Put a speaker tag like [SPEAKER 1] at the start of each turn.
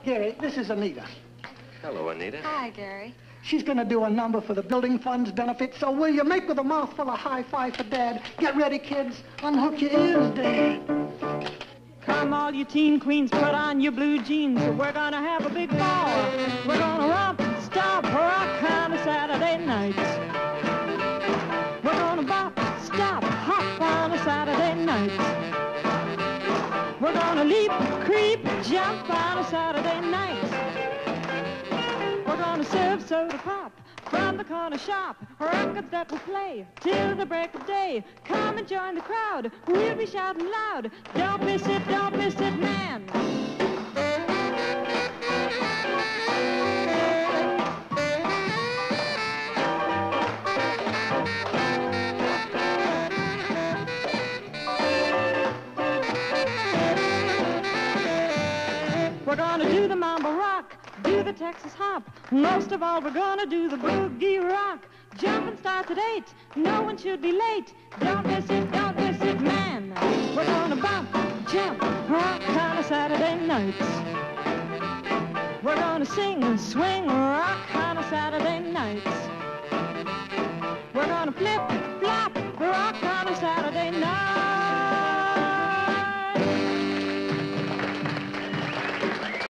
[SPEAKER 1] Gary, this is Anita.
[SPEAKER 2] Hello, Anita.
[SPEAKER 3] Hi, Gary.
[SPEAKER 1] She's going to do a number for the building funds benefit, so will you make with a mouthful of high-five for Dad? Get ready, kids. Unhook your ears, Dad.
[SPEAKER 4] Come, all you teen queens, put on your blue jeans. We're going to have a big ball. We're going to romp, stop, rock on a Saturday night. We're going to bop, stop, hop on a Saturday night. We're going to leap, creep, jump on a Saturday night. We're gonna serve soda pop from the corner shop. Records that will play till the break of day. Come and join the crowd. We'll be shouting loud. Don't miss it, man. We're gonna do the mambo rock, do the Texas hop. Most of all, we're gonna do the boogie rock. Jumping starts at 8. No one should be late. Don't miss it, man. We're gonna bump, jump, rock on a Saturday night. We're gonna sing, swing, rock on a Saturday night. We're gonna flip, flop, rock on a Saturday night.